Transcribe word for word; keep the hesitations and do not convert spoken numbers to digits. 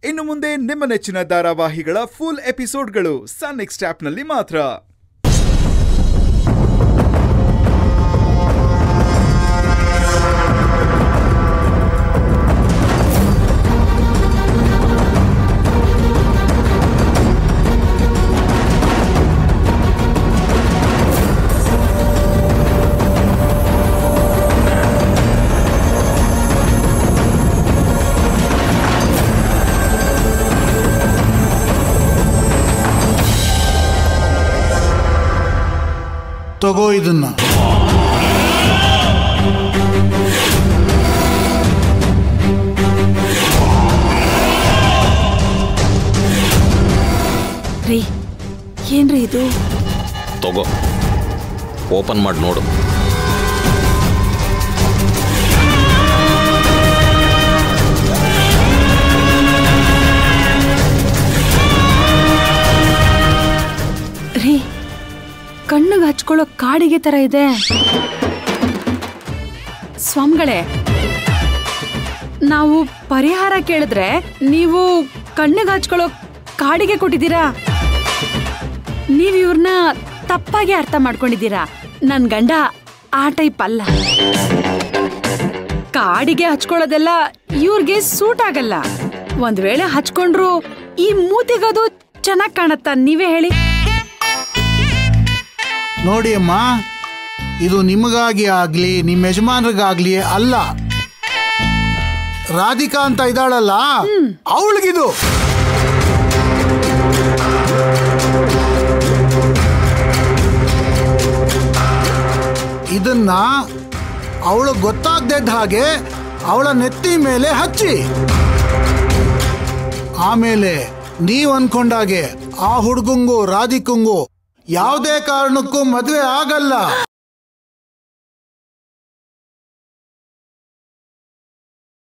ಇನ್ನು ಮುಂದೆ ನಿಮ್ಮ ನೆಚ್ಚಿನ ಧಾರಾವಾಹಿಗಳ ಫುಲ್ ಎಪಿಸೋಡ್ಗಳು ಸನ್ ನೆಕ್ಸ್ಟ್ ಆಪ್ನಲ್ಲಿ ಮಾತ್ರ. ತಗೋ ಇದನ್ನ. ರೀ ಏನ್ರಿ ಇದು? ತಗೋ ಓಪನ್ ಮಾಡಿ ನೋಡು. ರೀ ಕಣ್ಣಿಗೆ ಹಚ್ಕೊಳ್ಳೋ ಕಾಡಿಗೆ ತರ ಇದೆ. ಸ್ವಾಮಿಗಳೇ, ನಾವು ಪರಿಹಾರ ಕೇಳಿದ್ರೆ ನೀವು ಕಣ್ಣಿಗೆ ಹಚ್ಕೊಳ್ಳೋ ಕಾಡಿಗೆ ಕೊಟ್ಟಿದ್ದೀರಾ. ನೀವು ಇವ್ರನ್ನ ತಪ್ಪಾಗಿ ಅರ್ಥ ಮಾಡ್ಕೊಂಡಿದ್ದೀರಾ. ನನ್ ಗಂಡ ಆ ಟೈಪ್ ಅಲ್ಲ. ಕಾಡಿಗೆ ಹಚ್ಕೊಳ್ಳೋದೆಲ್ಲ ಇವ್ರಿಗೆ ಸೂಟ್ ಆಗಲ್ಲ. ಒಂದ್ ವೇಳೆ ಹಚ್ಕೊಂಡ್ರು ಈ ಮೂತಿಗದು ಚೆನ್ನಾಗ್ ಕಾಣತ್ತಾ? ನೀವೇ ಹೇಳಿ. ನೋಡಿ ಅಮ್ಮ, ಇದು ನಿಮಗಾಗಿ ಆಗ್ಲಿ ನಿಮ್ಮ ಯಜಮಾನ್ರಿಗಾಗ್ಲಿ ಅಲ್ಲ. ರಾಧಿಕಾ ಅಂತ ಇದ್ದಾಳಲ್ಲ, ಅವಳಿಗಿದು. ಇದನ್ನ ಅವಳು ಗೊತ್ತಾಗ್ದಿದ್ದ ಹಾಗೆ ಅವಳ ನೆತ್ತಿ ಮೇಲೆ ಹಚ್ಚಿ, ಆಮೇಲೆ ನೀವ್ ಅನ್ಕೊಂಡಾಗೆ ಆ ಹುಡುಗಂಗೂ ರಾಧಿಕಂಗೂ ಯಾವುದೇ ಕಾರಣಕ್ಕೂ ಮದುವೆ ಆಗಲ್ಲ.